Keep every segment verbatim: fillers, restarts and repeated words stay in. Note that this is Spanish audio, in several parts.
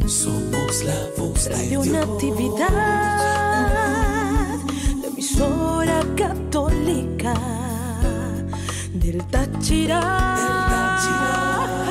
Somos la voz de Radio Dios. Natividad, la emisora católica del Táchira. Del Táchira.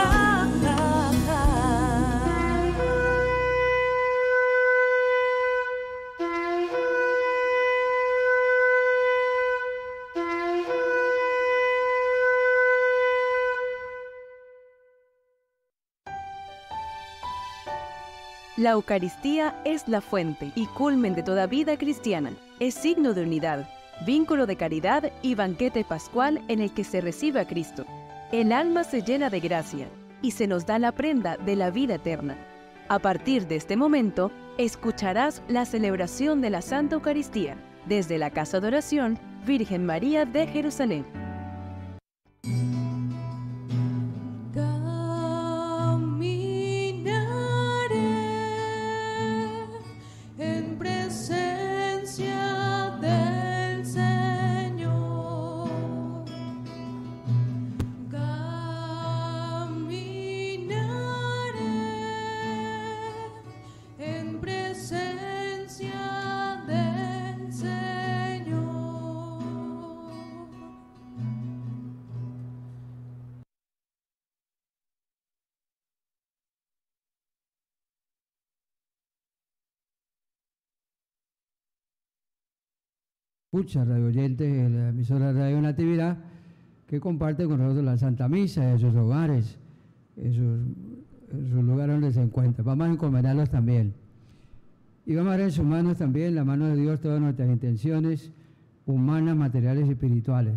La Eucaristía es la fuente y culmen de toda vida cristiana. Es signo de unidad, vínculo de caridad y banquete pascual en el que se recibe a Cristo. El alma se llena de gracia y se nos da la prenda de la vida eterna. A partir de este momento, escucharás la celebración de la Santa Eucaristía desde la Casa de Oración Virgen María de Jerusalén. Escucha, radio oyentes de la emisora Radio Natividad, que comparte con nosotros la Santa Misa en sus hogares, en sus, en sus lugares donde se encuentran. Vamos a encomendarlos también. Y vamos a dar en sus manos también, la mano de Dios, todas nuestras intenciones humanas, materiales y espirituales.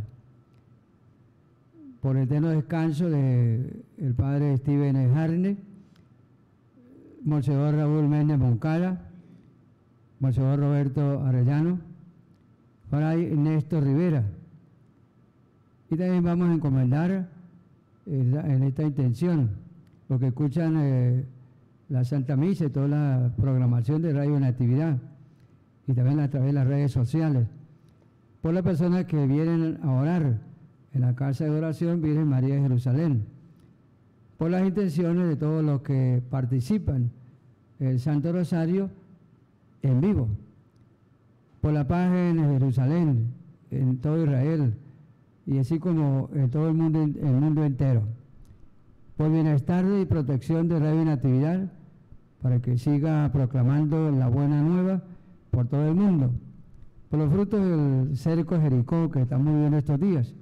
Por el eterno descanso del Padre Steven Harney, Monseñor Raúl Méndez Moncada, Monseñor Roberto Arellano, Fray Néstor Rivera. Y también vamos a encomendar en, en esta intención los que escuchan eh, la Santa Misa y toda la programación de Radio Natividad y también a través de las redes sociales, por las personas que vienen a orar en la Casa de Oración Virgen María de Jerusalén, por las intenciones de todos los que participan en el Santo Rosario en vivo, por la paz en Jerusalén, en todo Israel, y así como en todo el mundo, el mundo entero. Por bienestar y protección de Radio Natividad, para que siga proclamando la buena nueva por todo el mundo. Por los frutos del cerco de Jericó que estamos viviendo estos días.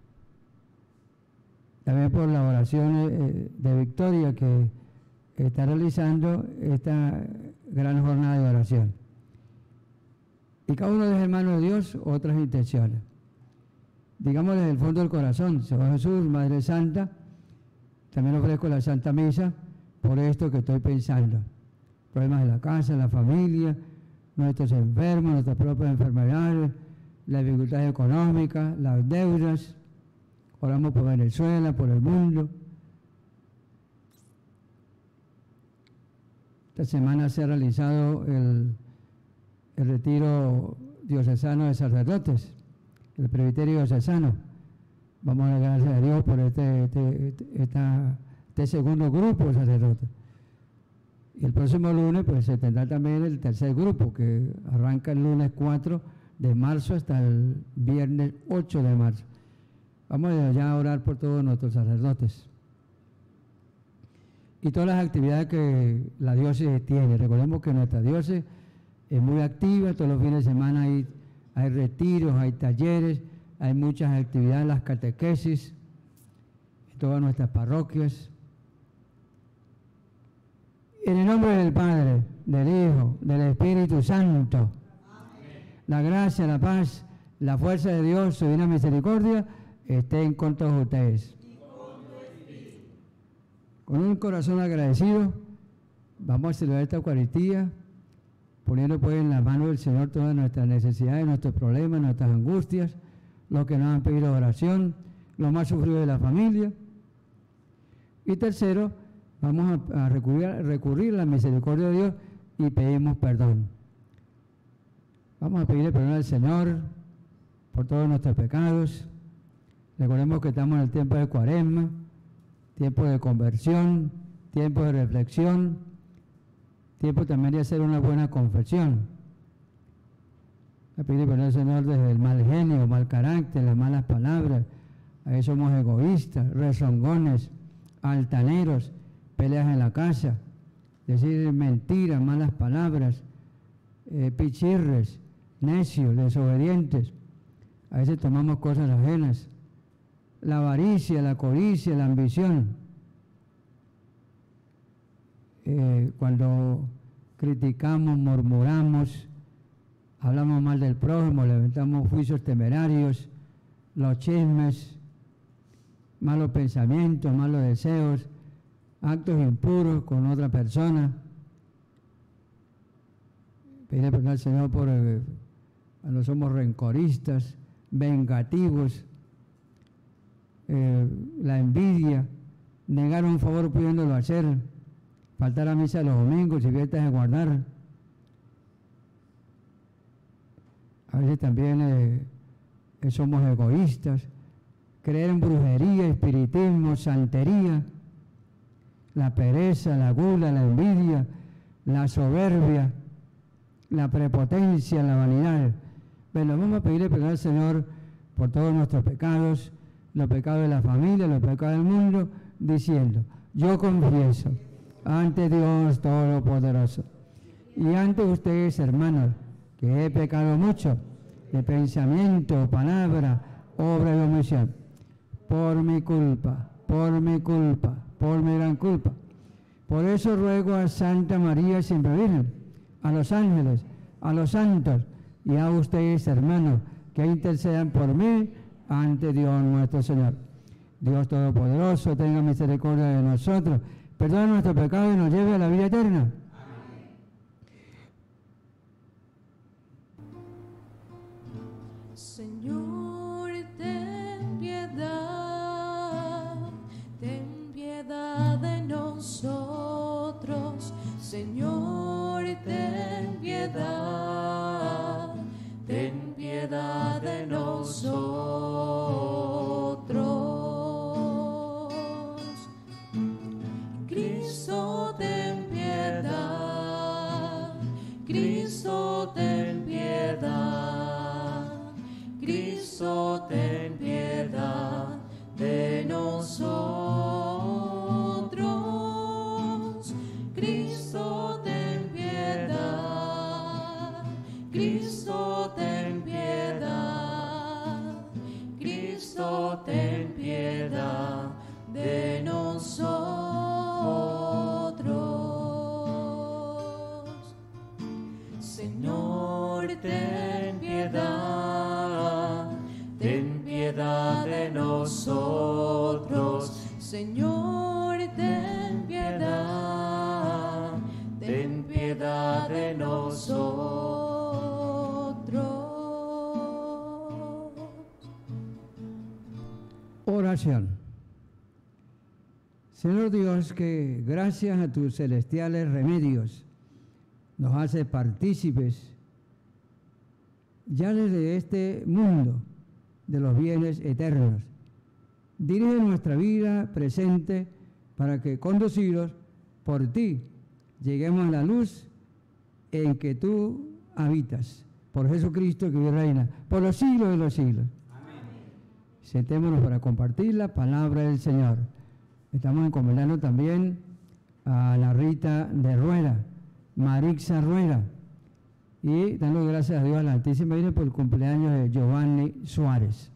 También por la oración eh, de victoria que está realizando esta gran jornada de oración. Y cada uno de los hermanos de Dios otras intenciones. Digamos desde el fondo del corazón, Señor Jesús, Madre Santa, también ofrezco la Santa Misa por esto que estoy pensando. Problemas de la casa, la familia, nuestros enfermos, nuestras propias enfermedades, las dificultades económicas, las deudas. Oramos por Venezuela, por el mundo. Esta semana se ha realizado el el retiro diocesano de sacerdotes, el presbiterio diocesano. Vamos a dar gracias a Dios por este, este, este, esta, este segundo grupo de sacerdotes. Y el próximo lunes pues se tendrá también el tercer grupo, que arranca el lunes cuatro de marzo hasta el viernes ocho de marzo. Vamos ya a orar por todos nuestros sacerdotes. Y todas las actividades que la diócesis tiene. Recordemos que nuestra diócesis es muy activa, todos los fines de semana hay, hay retiros, hay talleres, hay muchas actividades, las catequesis, en todas nuestras parroquias. En el nombre del Padre, del Hijo, del Espíritu Santo, amén. La gracia, la paz, la fuerza de Dios, su divina misericordia, estén con todos ustedes. Con un corazón agradecido, vamos a celebrar esta Eucaristía, poniendo pues en la mano del Señor todas nuestras necesidades, nuestros problemas, nuestras angustias, los que nos han pedido oración, los más sufridos de la familia. Y tercero, vamos a, a recurrir, a recurrir a la misericordia de Dios y pedimos perdón. Vamos a pedirle perdón al Señor por todos nuestros pecados. Recordemos que estamos en el tiempo de Cuaresma, tiempo de conversión, tiempo de reflexión, tiempo también de hacer una buena confesión. A pedir perdón al Señor desde el mal genio, mal carácter, las malas palabras. A veces somos egoístas, rezongones, altaneros, peleas en la casa, decir mentiras, malas palabras, eh, pichirres, necios, desobedientes. A veces tomamos cosas ajenas. La avaricia, la codicia, la ambición. Eh, cuando criticamos, murmuramos, hablamos mal del prójimo, levantamos juicios temerarios, los chismes, malos pensamientos, malos deseos, actos impuros con otra persona. Pedirle perdón al Señor por eh, cuando somos rencoristas, vengativos, eh, la envidia, negar un favor pudiéndolo hacer, faltar a misa los domingos y fiestas de guardar. A veces también eh, somos egoístas, creer en brujería, espiritismo, santería, la pereza, la gula, la envidia, la soberbia, la prepotencia, la vanidad. Bueno, vamos a pedirle perdón al Señor por todos nuestros pecados, los pecados de la familia, los pecados del mundo, diciendo: yo confieso ante Dios Todopoderoso y ante ustedes, hermanos, que he pecado mucho de pensamiento, palabra, obra y omisión, por mi culpa, por mi culpa, por mi gran culpa. Por eso ruego a Santa María Siempre Virgen, a los ángeles, a los santos y a ustedes, hermanos, que intercedan por mí ante Dios nuestro Señor. Dios Todopoderoso, tenga misericordia de nosotros, perdone nuestros pecados y nos lleve a la vida eterna. Señor, ten piedad, ten piedad de nosotros. Señor, ten piedad, ten piedad de nosotros. Cristo, ten piedad, Cristo, ten piedad, Cristo, ten piedad de nosotros. Cristo, ten piedad, Cristo, ten piedad, Cristo, ten piedad de nosotros. Señor, ten piedad, ten piedad de nosotros. Señor, ten piedad, ten piedad de nosotros. Oración. Señor Dios, que gracias a tus celestiales remedios nos hace partícipes ya desde este mundo de los bienes eternos. Dirige nuestra vida presente para que, conducidos por ti, lleguemos a la luz en que tú habitas. Por Jesucristo que vive y reina por los siglos de los siglos. Amén. Sentémonos para compartir la palabra del Señor. Estamos encomendando también a la Rita de Rueda, Marixa Rueda, y dando gracias a Dios a la Altísima Virgen por el cumpleaños de Giovanni Suárez.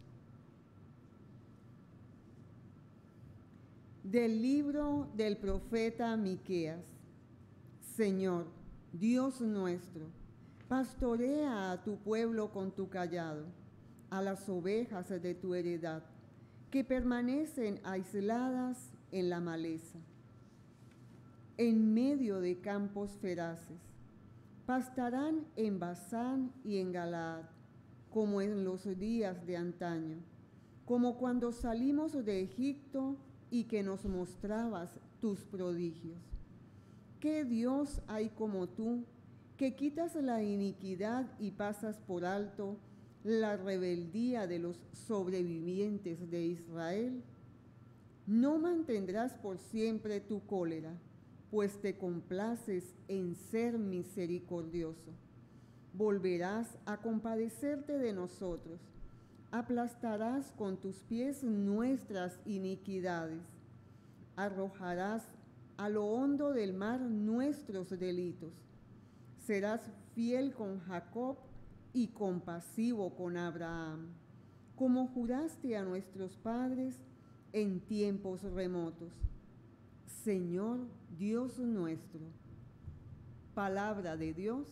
Del libro del profeta Miqueas. Señor, Dios nuestro, pastorea a tu pueblo con tu cayado, a las ovejas de tu heredad, que permanecen aisladas en la maleza, en medio de campos feraces. Pastarán en Basán y en Galaad, como en los días de antaño, como cuando salimos de Egipto y que nos mostrabas tus prodigios. ¿Qué Dios hay como tú, que quitas la iniquidad y pasas por alto la rebeldía de los sobrevivientes de Israel? No mantendrás por siempre tu cólera, pues te complaces en ser misericordioso. Volverás a compadecerte de nosotros, aplastarás con tus pies nuestras iniquidades, arrojarás a lo hondo del mar nuestros delitos. Serás fiel con Jacob y compasivo con Abraham, como juraste a nuestros padres en tiempos remotos. Señor Dios nuestro, palabra de Dios.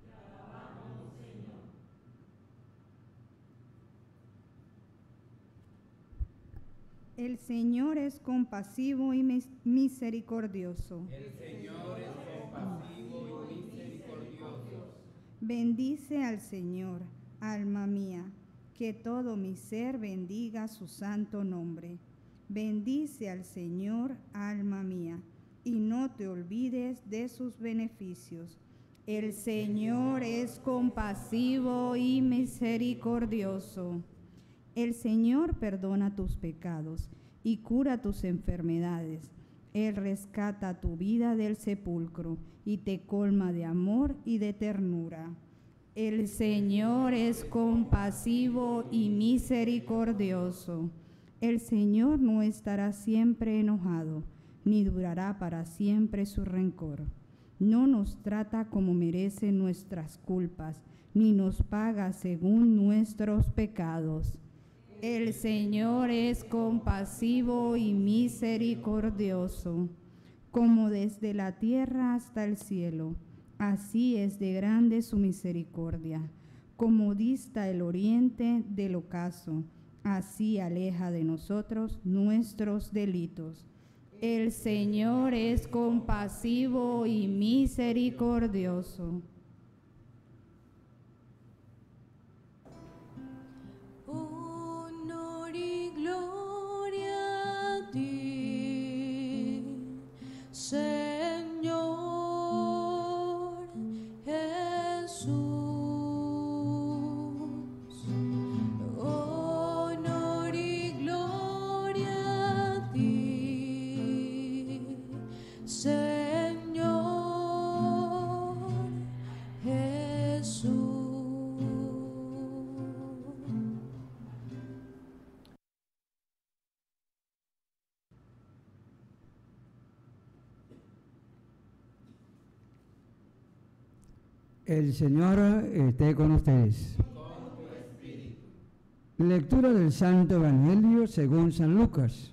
El Señor es compasivo y mis- misericordioso. El Señor es compasivo y misericordioso. Bendice al Señor, alma mía, que todo mi ser bendiga su santo nombre. Bendice al Señor, alma mía, y no te olvides de sus beneficios. El Señor es compasivo y misericordioso. El Señor perdona tus pecados y cura tus enfermedades. Él rescata tu vida del sepulcro y te colma de amor y de ternura. El Señor es compasivo y misericordioso. El Señor no estará siempre enojado, ni durará para siempre su rencor. No nos trata como merecen nuestras culpas, ni nos paga según nuestros pecados. El Señor es compasivo y misericordioso, como desde la tierra hasta el cielo. Así es de grande su misericordia. Como dista el oriente del ocaso, así aleja de nosotros nuestros delitos. El Señor es compasivo y misericordioso. Honor y gloria a ti, Señor Jesús. Honor y gloria a ti, Señor Jesús. El Señor esté con ustedes. Lectura del Santo Evangelio según San Lucas.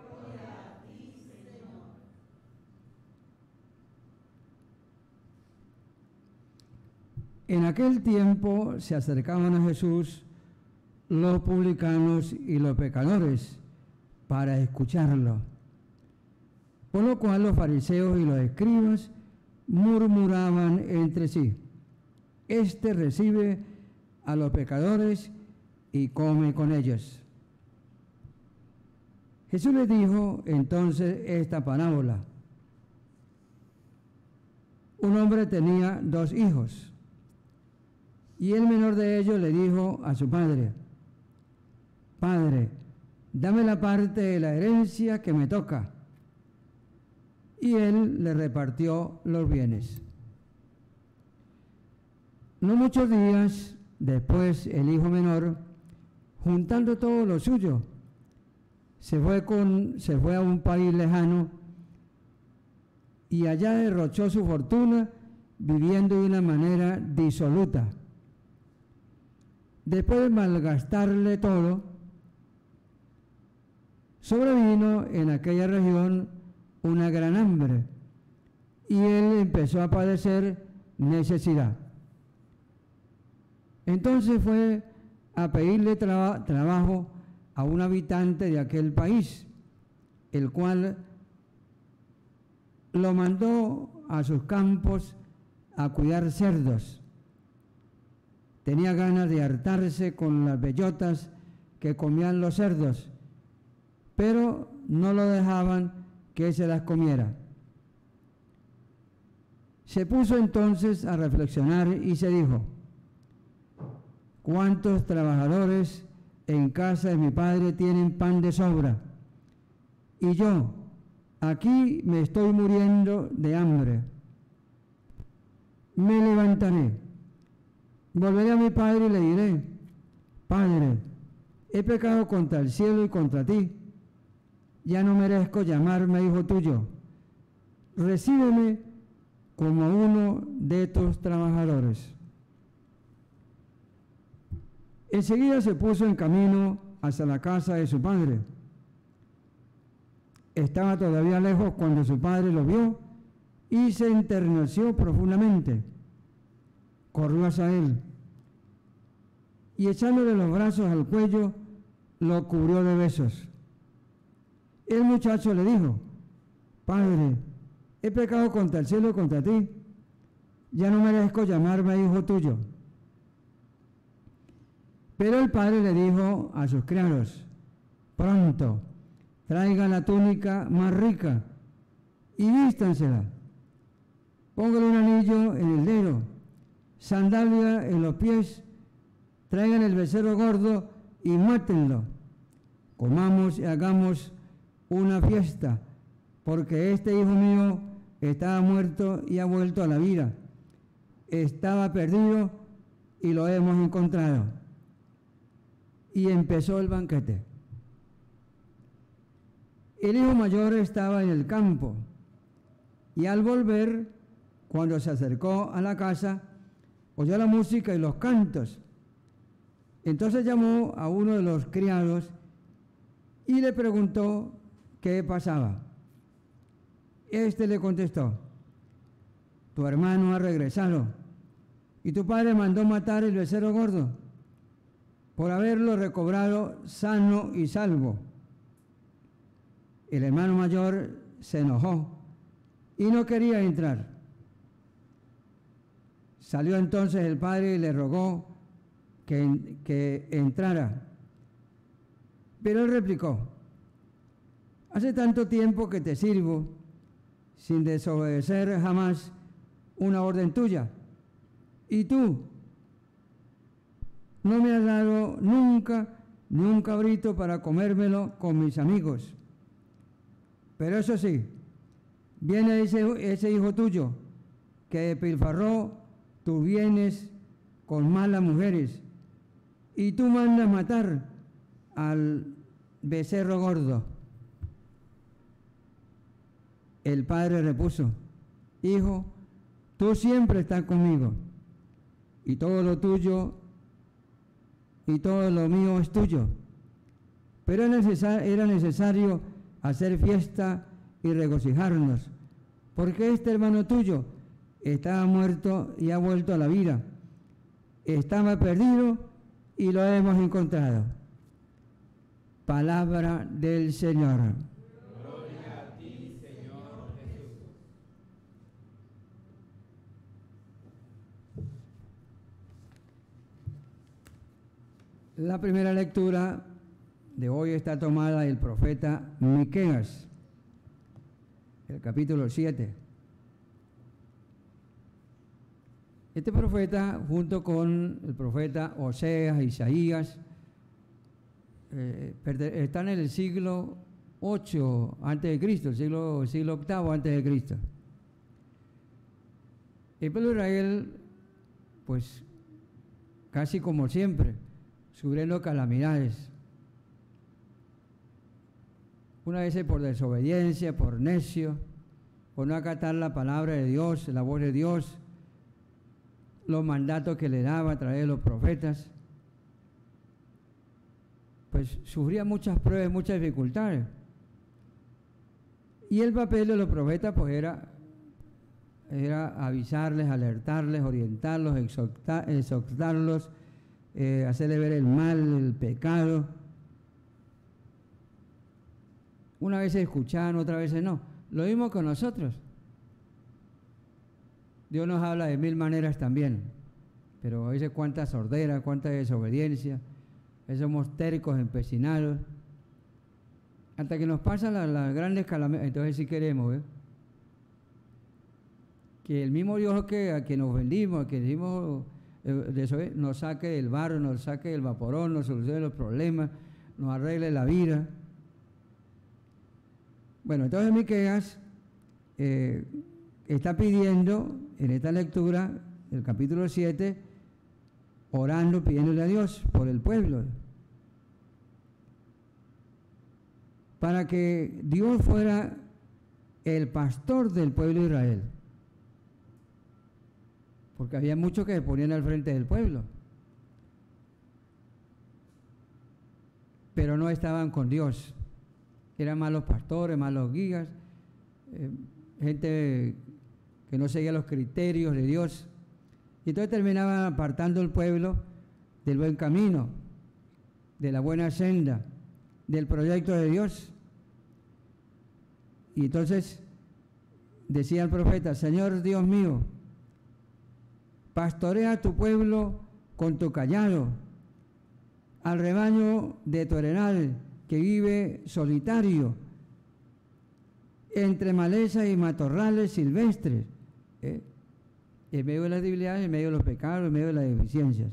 En aquel tiempo se acercaban a Jesús los publicanos y los pecadores para escucharlo, por lo cual los fariseos y los escribas murmuraban entre sí: Este recibe a los pecadores y come con ellos. Jesús les dijo entonces esta parábola. Un hombre tenía dos hijos, y el menor de ellos le dijo a su padre: Padre, dame la parte de la herencia que me toca. Y él le repartió los bienes. No muchos días después, el hijo menor, juntando todo lo suyo, se fue, con, se fue a un país lejano y allá derrochó su fortuna viviendo de una manera disoluta. Después de malgastarle todo, sobrevino en aquella región una gran hambre y él empezó a padecer necesidad. Entonces fue a pedirle traba, trabajo a un habitante de aquel país, el cual lo mandó a sus campos a cuidar cerdos. Tenía ganas de hartarse con las bellotas que comían los cerdos, pero no lo dejaban que se las comiera. Se puso entonces a reflexionar y se dijo: ¿cuántos trabajadores en casa de mi padre tienen pan de sobra? Y yo, aquí me estoy muriendo de hambre. Me levantaré, volveré a mi padre y le diré, Padre, he pecado contra el cielo y contra ti. Ya no merezco llamarme hijo tuyo. Recíbeme como uno de tus trabajadores. Enseguida se puso en camino hacia la casa de su padre. Estaba todavía lejos cuando su padre lo vio y se enterneció profundamente. Corrió hacia él y echándole los brazos al cuello, lo cubrió de besos. El muchacho le dijo, Padre, he pecado contra el cielo y contra ti. Ya no merezco llamarme hijo tuyo. Pero el padre le dijo a sus criados, pronto, traigan la túnica más rica y vístansela. Pónganle un anillo en el dedo, sandalia en los pies, traigan el becerro gordo y mátenlo. Comamos y hagamos una fiesta, porque este hijo mío estaba muerto y ha vuelto a la vida. Estaba perdido y lo hemos encontrado. Y empezó el banquete. El hijo mayor estaba en el campo y al volver, cuando se acercó a la casa, oyó la música y los cantos. Entonces llamó a uno de los criados y le preguntó qué pasaba. Este le contestó, tu hermano ha regresado y tu padre mandó matar el becerro gordo por haberlo recobrado sano y salvo. El hermano mayor se enojó y no quería entrar. Salió entonces el padre y le rogó que, que entrara. Pero él replicó, hace tanto tiempo que te sirvo sin desobedecer jamás una orden tuya. Y tú no me has dado nunca ni un cabrito para comérmelo con mis amigos. Pero eso sí, viene ese, ese hijo tuyo que despilfarró tus bienes con malas mujeres y tú mandas matar al becerro gordo. El padre repuso, hijo, tú siempre estás conmigo y todo lo tuyo y todo lo mío es tuyo. Pero era necesario hacer fiesta y regocijarnos, porque este hermano tuyo estaba muerto y ha vuelto a la vida. Estaba perdido y lo hemos encontrado. Palabra del Señor. Gloria a ti, Señor Jesús. La primera lectura de hoy está tomada del profeta Miqueas, el capítulo siete. Este profeta, junto con el profeta Oseas, Isaías, eh, están en el siglo ocho antes de Cristo, el siglo, siglo octavo antes de Cristo. El pueblo de Israel, pues, casi como siempre, sufriendo calamidades. Una vez por desobediencia, por necio, por no acatar la palabra de Dios, la voz de Dios, los mandatos que le daba a través de los profetas, pues sufría muchas pruebas, muchas dificultades. Y el papel de los profetas pues era, era avisarles, alertarles, orientarlos, exhortar, exhortarlos, eh, hacerles ver el mal, el pecado. Una vez se escuchaban, otras veces no. Lo mismo con nosotros. Dios nos habla de mil maneras también, pero a veces cuánta sordera, cuánta desobediencia, somos tercos, empecinados, hasta que nos pasan las, las grandes calamidades. Entonces sí queremos, ¿eh? que el mismo Dios que, a quien nos vendimos, a quien dimos, eh, nos saque del barro, nos saque del vaporón, nos solucione los problemas, nos arregle la vida. Bueno, entonces Miqueas eh, está pidiendo en esta lectura del capítulo siete, orando, pidiéndole a Dios por el pueblo, para que Dios fuera el pastor del pueblo de Israel, porque había muchos que se ponían al frente del pueblo, pero no estaban con Dios, eran malos pastores, malos guías, eh, gente que no seguía los criterios de Dios, y entonces terminaban apartando el pueblo del buen camino, de la buena senda, del proyecto de Dios. Y entonces decía el profeta: Señor Dios mío, pastorea a tu pueblo con tu callado, al rebaño de tu arenal que vive solitario entre malezas y matorrales silvestres, ¿eh? en medio de las debilidades, en medio de los pecados, en medio de las deficiencias.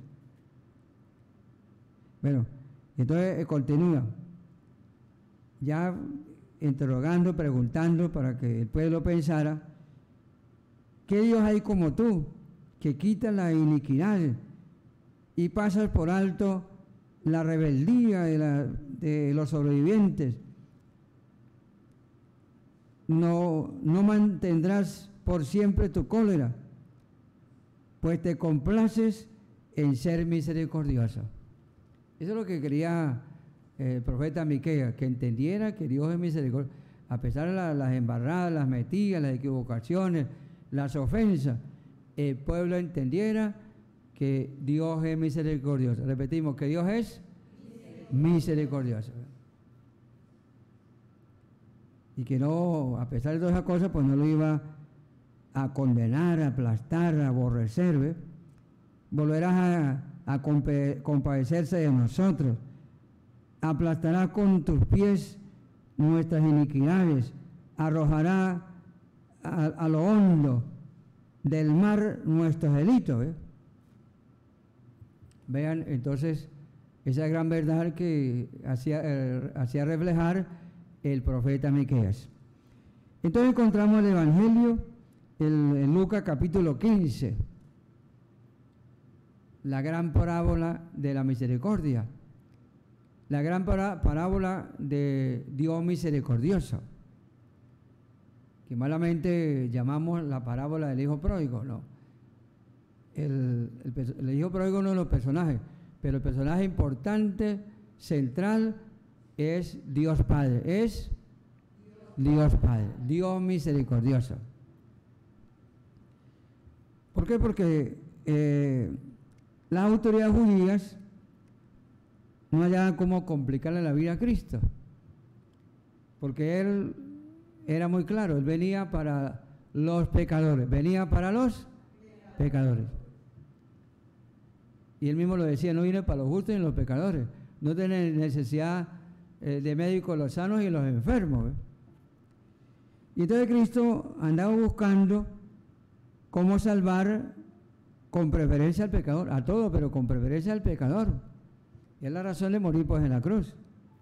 Bueno, entonces eh, continúa, ya interrogando, preguntando para que el pueblo pensara: ¿qué Dios hay como tú, que quita la iniquidad y pasas por alto la rebeldía de, la, de los sobrevivientes? No, no mantendrás por siempre tu cólera, pues te complaces en ser misericordioso. Eso es lo que quería el profeta Miqueas, que entendiera que Dios es misericordioso. A pesar de la, las embarradas, las metidas, las equivocaciones, las ofensas, el pueblo entendiera que Dios es misericordioso. Repetimos, que Dios es misericordioso. Y que no, a pesar de todas esas cosas, pues no lo iba a condenar, a aplastar, a aborrecer, ¿ves? Volverás a, a compa- compadecerse de nosotros, aplastará con tus pies nuestras iniquidades, arrojará a, a lo hondo del mar nuestros delitos, ¿eh? Vean entonces esa gran verdad que hacía, eh, hacía reflejar el profeta Miqueas. Entonces encontramos el Evangelio en, en Lucas capítulo quince, la gran parábola de la misericordia, la gran pará, parábola de Dios misericordioso, que malamente llamamos la parábola del hijo pródigo. No, el, el, el hijo pródigo es uno de los personajes, pero el personaje importante, central, es Dios Padre, es Dios Padre, Dios misericordioso. ¿Por qué? Porque eh, las autoridades judías no hallaban cómo complicarle la vida a Cristo, porque Él era muy claro, Él venía para los pecadores, venía para los pecadores. Y Él mismo lo decía, no vine para los justos ni los pecadores, no tiene necesidad eh, de médicos los sanos y los enfermos, ¿eh? Y entonces Cristo andaba buscando cómo salvar con preferencia al pecador, a todo, pero con preferencia al pecador. Y es la razón de morir pues en la cruz.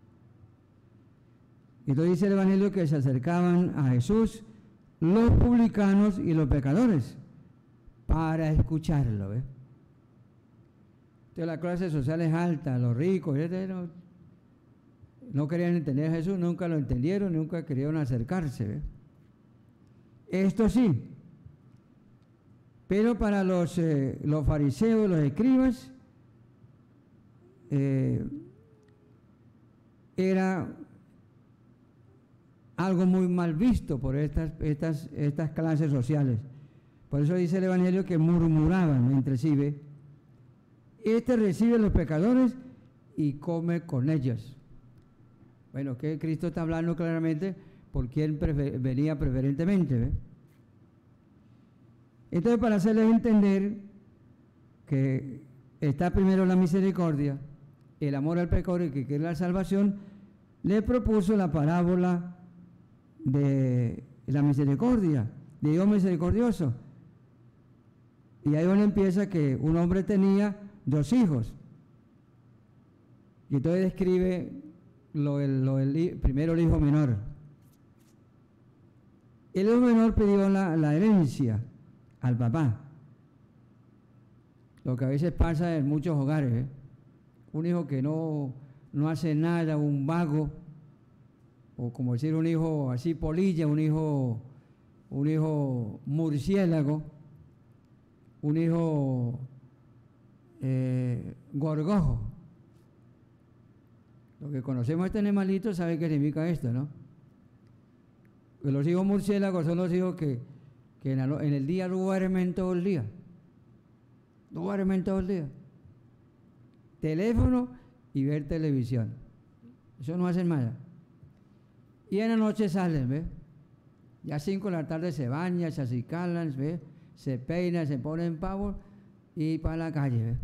Y entonces dice el Evangelio que se acercaban a Jesús los publicanos y los pecadores para escucharlo, ¿ves? Entonces la clase social es alta, los ricos, no, no querían entender a Jesús, nunca lo entendieron, nunca querían acercarse, ¿ves? Esto sí, pero para los, eh, los fariseos, los escribas, eh, era algo muy mal visto por estas, estas, estas clases sociales. Por eso dice el Evangelio que murmuraban entre sí, ¿ve? Este recibe a los pecadores y come con ellos. Bueno, que Cristo está hablando claramente por quién prefer, venía preferentemente, ¿ve? Entonces, para hacerles entender que está primero la misericordia, el amor al pecador y que quiere la salvación, le propuso la parábola de la misericordia, de Dios misericordioso. Y ahí donde empieza que un hombre tenía dos hijos. Y entonces describe lo, el, lo el, primero el hijo menor. El hijo menor pidió la, la herencia al papá. Lo que a veces pasa en muchos hogares, ¿eh? Un hijo que no, no hace nada, un vago, o como decir un hijo así polilla, un hijo, un hijo murciélago, un hijo eh, gorgojo. Lo que conocemos a este animalito sabe qué significa esto, ¿no? Que los hijos murciélagos son los hijos que, que en, el, en el día duermen todo el día. Duermen todo el día. Teléfono y ver televisión. Eso no hacen nada. Y en la noche salen, ¿ves? Ya a cinco de la tarde se bañan, se acicalan, ¿ves? Se peinan, se ponen pavos y para la calle, ¿ves?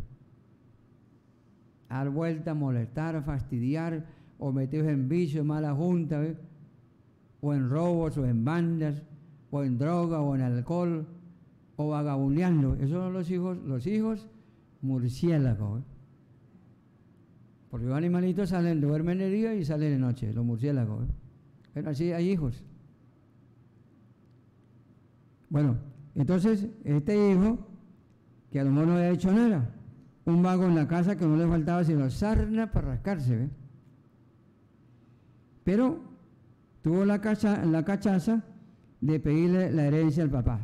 A dar vuelta, a molestar, a fastidiar, o metidos en vicios, mala junta, ¿ves? O en robos, o en bandas, o en droga, o en alcohol, o vagabundeando. Esos son los hijos, los hijos murciélagos, ¿eh? Porque los animalitos salen, duermen de día y salen de noche, los murciélagos, ¿eh? Pero así hay hijos. Bueno, entonces este hijo, que a lo mejor no había hecho nada, un vago en la casa que no le faltaba sino sarna para rascarse, ¿ves? Pero tuvo la, cacha, la cachaza de pedirle la herencia al papá.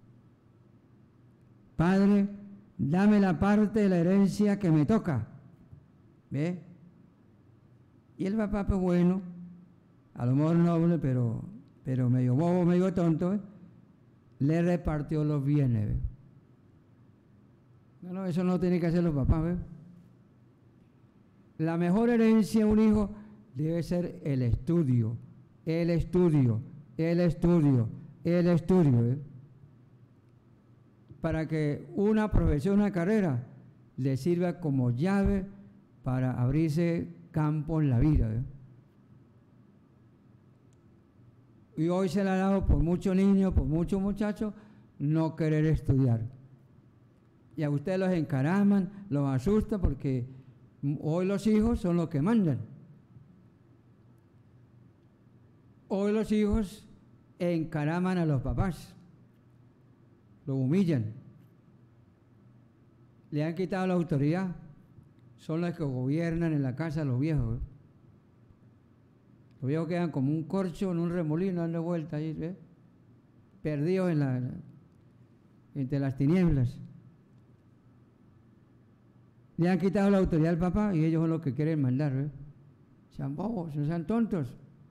Padre, dame la parte de la herencia que me toca. ¿Ve? Y el papá, pues bueno, a lo mejor noble, pero, pero medio bobo, medio tonto, ¿eh? Le repartió los bienes, ¿ve? No, no, eso no tiene que hacer los papás, ¿ve? La mejor herencia de un hijo debe ser el estudio, el estudio, el estudio, el estudio, ¿eh? Para que una profesión, una carrera, le sirva como llave para abrirse campo en la vida, ¿eh? Y hoy se le ha dado por muchos niños, por muchos muchachos, no querer estudiar. Y a ustedes los encaraman, los asusta, porque hoy los hijos son los que mandan. Hoy los hijos encaraman a los papás, los humillan, le han quitado la autoridad, son los que gobiernan en la casa los viejos, ¿eh? Los viejos quedan como un corcho en un remolino dando vueltas ahí, ¿ves? Perdidos en la, entre las tinieblas. Le han quitado la autoridad al papá y ellos son los que quieren mandar, ¿ves? Sean bobos, no sean tontos.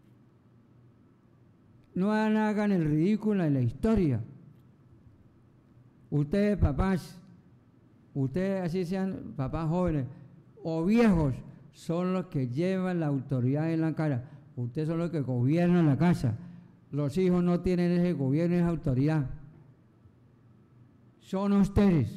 No hagan el ridículo en la historia. Ustedes, papás, ustedes así sean papás jóvenes o viejos, son los que llevan la autoridad en la cara. Ustedes son los que gobiernan la casa. Los hijos no tienen ese gobierno, esa autoridad. Son ustedes.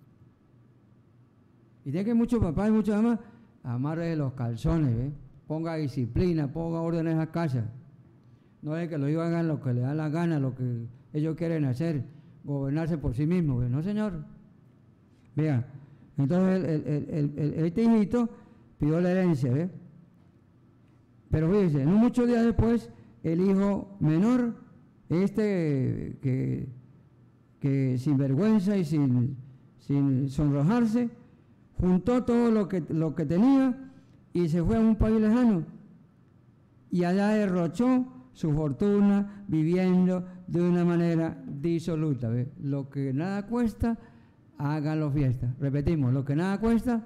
Y de que muchos papás y muchas mamás amarren los calzones, ¿eh? Ponga disciplina, ponga orden en esa casa. No es que los hijos hagan lo que les da la gana, lo que ellos quieren hacer, gobernarse por sí mismos, ¿eh? No, señor. Vean, entonces el, el, el, el, este hijito pidió la herencia, ¿ves? Pero fíjense, no muchos días después, el hijo menor, este que, que sin vergüenza y sin, sin sonrojarse, juntó todo lo que, lo que tenía y se fue a un país lejano. Y allá derrochó su fortuna viviendo de una manera disoluta, ¿ves? Lo que nada cuesta, háganlo fiesta. Repetimos, lo que nada cuesta,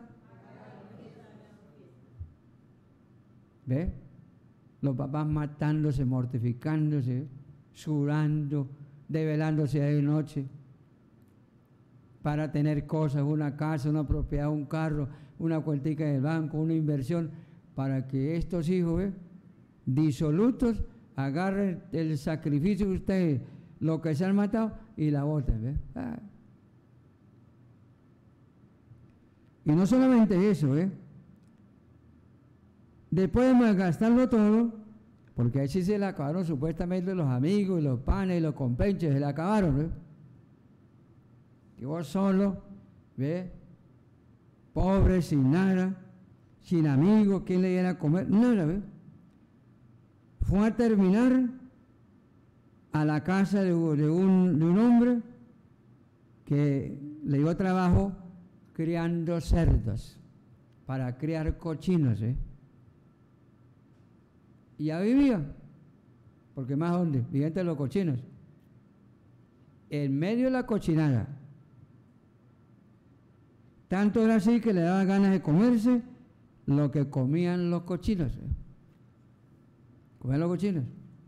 ¿ves? Los papás matándose, mortificándose, sudando, develándose de noche para tener cosas, una casa, una propiedad, un carro, una cuentica del banco, una inversión, para que estos hijos, ¿ves?, disolutos, agarren el sacrificio de ustedes, lo que se han matado, y la boten, ¿ves? Ah. Y no solamente eso, ¿eh? Después de malgastarlo todo, porque ahí sí se le acabaron supuestamente los amigos y los panes y los compenches, se le acabaron, ¿ves? Y vos solo, ¿ves? Pobre, sin nada, sin amigos, ¿quién le diera a comer? Nada, ¿ves? Fue a terminar a la casa de, de, un, de un hombre que le dio trabajo criando cerdos para criar cochinos, ¿eh? Y ya vivía, porque más donde, vivía entre los cochinos. En medio de la cochinada. Tanto era así que le daba ganas de comerse lo que comían los cochinos. ¿eh? Comían los cochinos.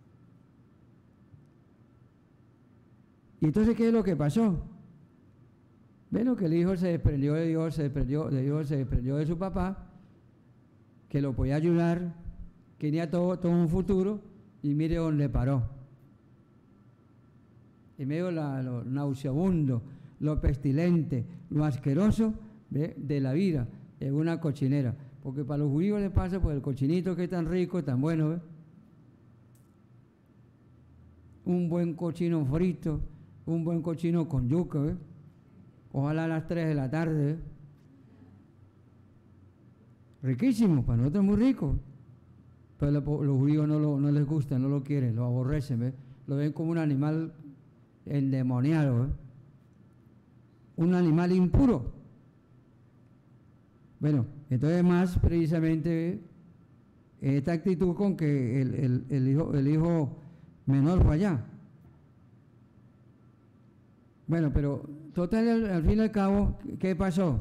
Y entonces, ¿qué es lo que pasó? Bueno, que el hijo se desprendió de Dios, se desprendió de Dios, se desprendió de su papá, que lo podía ayudar, que tenía todo, todo un futuro, y mire dónde paró. En medio de la, lo nauseabundo, lo pestilente, lo asqueroso ¿ve? de la vida, en una cochinera. Porque para los judíos les pasa, pues el cochinito que es tan rico, tan bueno, ¿ve? Un buen cochino frito, un buen cochino con yuca, ¿ve? Ojalá a las tres de la tarde, ¿ve? Riquísimo, para nosotros es muy rico. Pero los, los judíos no, lo, no les gusta, no lo quieren, lo aborrecen, ¿ve? Lo ven como un animal endemoniado, ¿eh? Un animal impuro. Bueno, entonces más precisamente esta actitud con que el, el, el, hijo, el hijo menor fue allá. Bueno, pero total, al, al fin y al cabo, ¿qué pasó?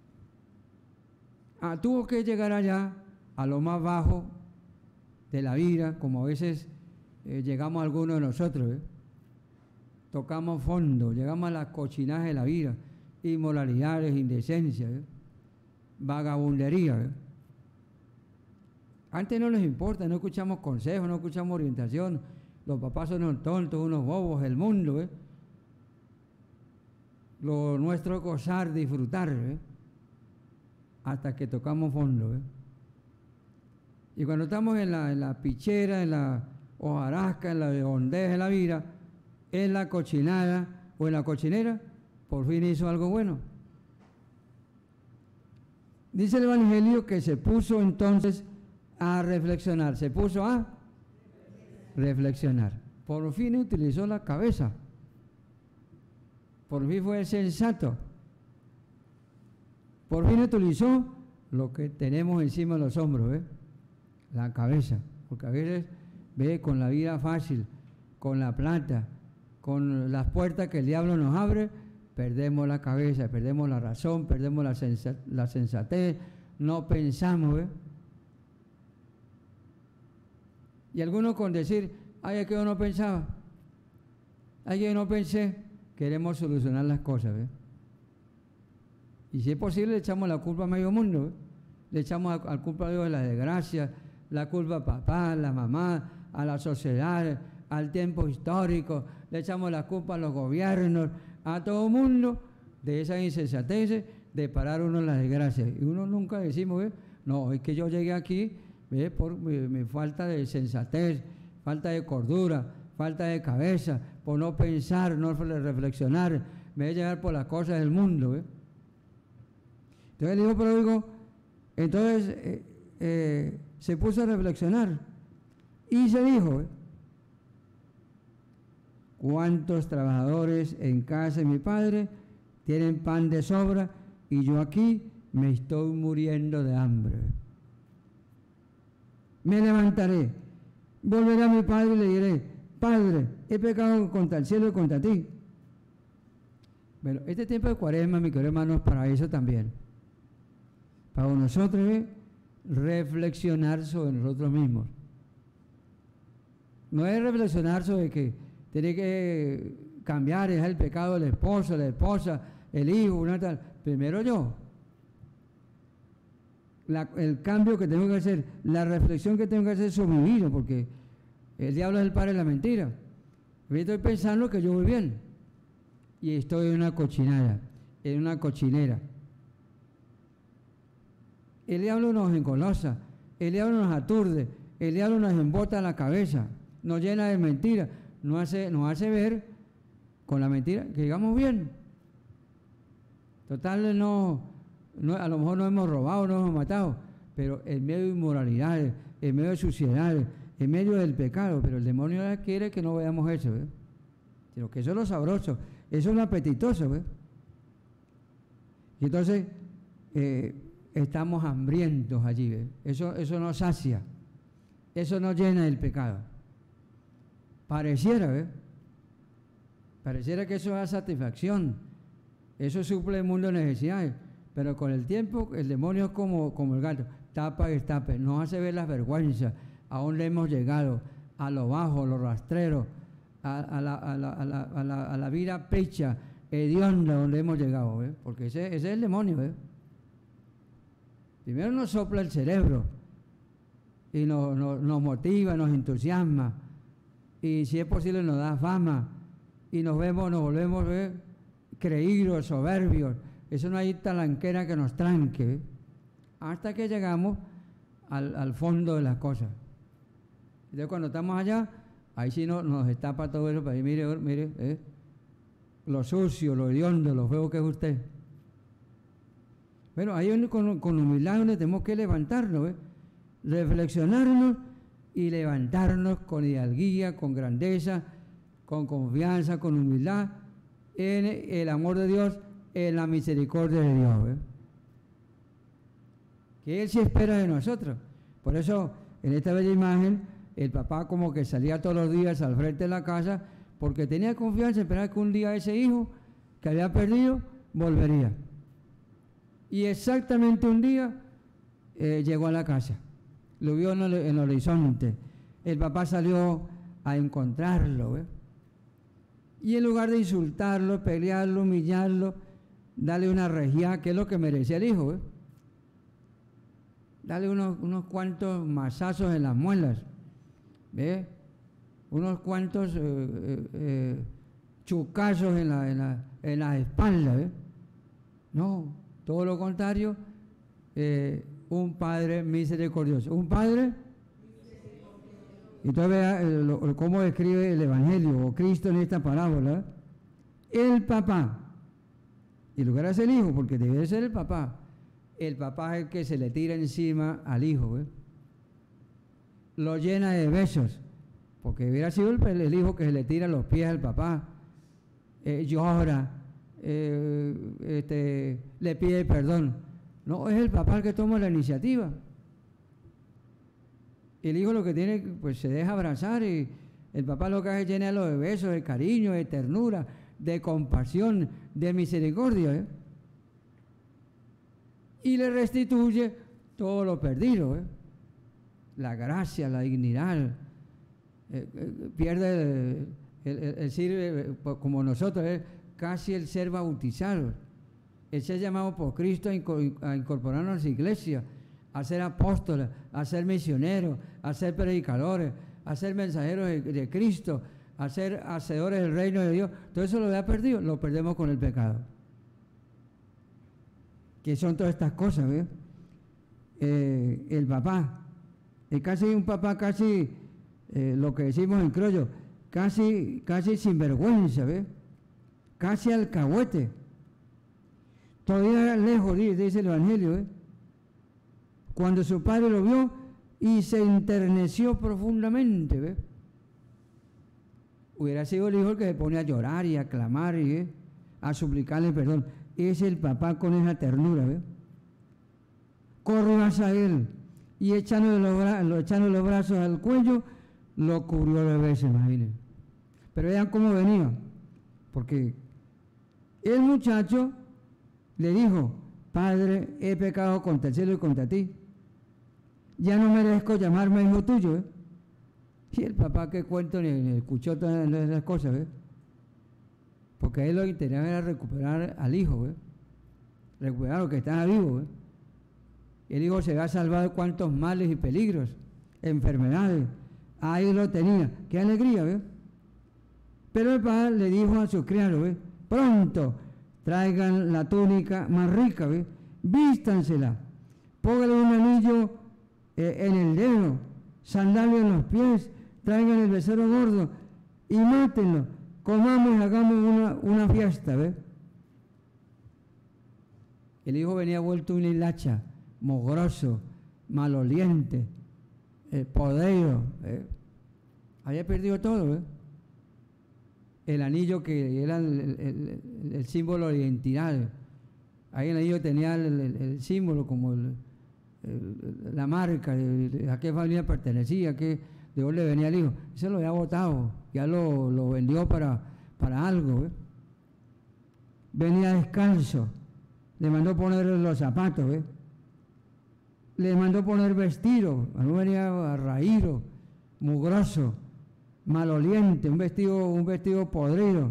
Ah, tuvo que llegar allá a lo más bajo de la vida, como a veces eh, llegamos algunos de nosotros, ¿eh? Tocamos fondo, llegamos a las cochinadas de la vida, inmoralidades, indecencias, ¿eh? vagabundería. ¿eh? Antes no les importa, no escuchamos consejos, no escuchamos orientación, los papás son unos tontos, unos bobos, el mundo. ¿eh? Lo nuestro es gozar, disfrutar, ¿eh? hasta que tocamos fondo. ¿eh? Y cuando estamos en la, en la pichera, en la hojarasca, en la hondez de la vida, en la cochinada o en la cochinera, por fin hizo algo bueno. Dice el Evangelio que se puso entonces a reflexionar, se puso a reflexionar. Por fin utilizó la cabeza, por fin fue sensato, por fin utilizó lo que tenemos encima de los hombros, ¿eh? la cabeza, porque a veces ve con la vida fácil, con la plata, con las puertas que el diablo nos abre, perdemos la cabeza, perdemos la razón, perdemos la, sensa la sensatez, no pensamos. ¿eh? Y algunos con decir, ay, es que yo no pensaba, ay, yo no pensé, queremos solucionar las cosas. ¿eh? Y si es posible, le echamos la culpa a medio mundo, ¿eh? le echamos la culpa a Dios de la desgracia, la culpa a papá, a la mamá, a la sociedad, al tiempo histórico, le echamos la culpa a los gobiernos, a todo el mundo, de esa insensatez de parar uno en las desgracias. Y uno nunca decimos, ¿eh? no, es que yo llegué aquí ¿eh? por mi, mi falta de sensatez, falta de cordura, falta de cabeza, por no pensar, no reflexionar, me voy a llevar por las cosas del mundo. ¿eh? Entonces el hijo pródigo, entonces eh, eh, se puso a reflexionar y se dijo, ¿eh? ¿cuántos trabajadores en casa de mi padre tienen pan de sobra y yo aquí me estoy muriendo de hambre? Me levantaré, volveré a mi padre y le diré, Padre, he pecado contra el cielo y contra ti. Bueno, este tiempo de Cuaresma, mi querido hermano, es para eso también. Para nosotros ¿eh? reflexionar sobre nosotros mismos. No es reflexionar sobre que tiene que cambiar, dejar el pecado del esposo, la esposa, el hijo, una tal. Primero yo. La, el cambio que tengo que hacer, la reflexión que tengo que hacer sobre mi vida, porque el diablo es el padre de la mentira. Yo estoy pensando que yo voy bien y estoy en una cochinada, en una cochinera. El diablo nos engolosa, el diablo nos aturde, el diablo nos embota la cabeza, nos llena de mentiras. Nos hace, nos hace ver con la mentira que llegamos bien. Total, no, no, a lo mejor no hemos robado, no hemos matado, pero en medio de inmoralidades, en medio de suciedades, en medio del pecado, pero el demonio quiere que no veamos eso. ¿eh? sino que eso es lo sabroso, eso es lo apetitoso, ¿ves? Y entonces eh, estamos hambrientos allí, ¿ves? Eso, eso nos sacia, eso nos llena del pecado. Pareciera, ¿ves? Pareciera que eso da satisfacción, eso suple el mundo de necesidades, pero con el tiempo el demonio es como, como el gato, tapa y destape, nos hace ver las vergüenzas, a dónde hemos llegado, a lo bajo, a lo rastrero, a, a, la, a, la, a, la, a, la, a la vida pecha, hedionda donde hemos llegado, ¿ves? Porque ese, ese es el demonio, ¿ves? Primero nos sopla el cerebro y nos, nos, nos motiva, nos entusiasma y si es posible nos da fama y nos vemos, nos volvemos, ¿ves?, creídos, soberbios. Eso no hay talanquera que nos tranque, ¿ves?, hasta que llegamos al, al fondo de las cosas. Entonces cuando estamos allá, ahí sí no, nos destapa todo eso para decir, mire, mire, ¿eh?, lo sucio, lo hediondo, lo feo que es usted. Bueno, ahí con, con humildad donde tenemos que levantarnos, ¿ves?, reflexionarnos y levantarnos con hidalguía, con grandeza, con confianza, con humildad, en el amor de Dios, en la misericordia de Dios, ¿ves?, que Él sí espera de nosotros. Por eso, en esta bella imagen, el papá como que salía todos los días al frente de la casa, porque tenía confianza, esperaba que un día ese hijo que había perdido, volvería. Y exactamente un día eh, llegó a la casa, lo vio en el, en el horizonte, el papá salió a encontrarlo, ¿ves?, y en lugar de insultarlo, pelearlo, humillarlo, darle una rejía, que es lo que merecía el hijo, ¿ves?, darle unos, unos cuantos mazazos en las muelas, ¿ves?, unos cuantos eh, eh, eh, chucazos en la, en la, en la espalda, ¿ves? No, todo lo contrario, eh, un Padre misericordioso. Un Padre, entonces vea eh, lo, cómo describe el Evangelio o Cristo en esta parábola. El papá, y en lugar de ser el hijo, porque debe ser el papá, el papá es el que se le tira encima al hijo, ¿ves?, lo llena de besos, porque hubiera sido el, el hijo que se le tira los pies al papá, eh, llora, eh, este, le pide perdón. No, es el papá el que toma la iniciativa. El hijo lo que tiene, pues se deja abrazar y el papá lo que hace es llenarlo de besos, de cariño, de ternura, de compasión, de misericordia, ¿eh? Y le restituye todo lo perdido, ¿eh?, la gracia, la dignidad. Eh, eh, pierde el, el, el ser eh, como nosotros, eh, casi el ser bautizado, el ser llamado por Cristo a, inco a incorporarnos a su iglesia, a ser apóstoles, a ser misioneros, a ser predicadores, a ser mensajeros de, de Cristo, a ser hacedores del reino de Dios. Todo eso lo había perdido, lo perdemos con el pecado. Que son todas estas cosas, ¿ves? Eh, el papá, es casi un papá casi, eh, lo que decimos en criollo, casi, casi sinvergüenza, ¿ves?, casi alcahuete. Todavía lejos, dice el Evangelio, ¿ves?, cuando su padre lo vio y se enterneció profundamente, ¿ves?, hubiera sido el hijo el que se pone a llorar y a clamar y ¿eh? a suplicarle perdón. Es el papá con esa ternura, ¿ves? Corrió hacia él y echándole los, bra echándole los brazos al cuello, lo cubrió de besos, imagínense. Pero vean cómo venía, porque el muchacho le dijo: Padre, he pecado contra el cielo y contra ti, ya no merezco llamarme hijo tuyo, ¿eh? Y el papá, que cuento, ni, ni escuchó todas las cosas, ¿ves? Porque a él lo que interesaba era recuperar al hijo, ¿ves?, recuperar lo que estaba vivo, ¿ves? El hijo se había salvado de cuantos males y peligros, enfermedades, ahí lo tenía, qué alegría, ¿ves? Pero el padre le dijo a sus criados, ¿ves?, pronto traigan la túnica más rica, ¿ves?, vístansela, póngale un anillo eh, en el dedo, sandalias en los pies, traigan el becerro gordo y mátenlo, comamos y hagamos una, una fiesta, ¿ves? El hijo venía vuelto una hilacha, mogroso, maloliente, eh, podrido, ¿eh? Había perdido todo, ¿ves? el anillo que era el, el- el- el símbolo de identidad. Ahí el anillo tenía el, el- el símbolo como el- el- la marca de, de a qué familia pertenecía, qué, de dónde venía el hijo. Eso lo había botado, ya lo, lo vendió para, para algo. ¿eh? Venía descalzo, le mandó poner los zapatos, ¿eh? le mandó poner vestido, no venía raído, mugroso, maloliente, un vestido, un vestido podrido.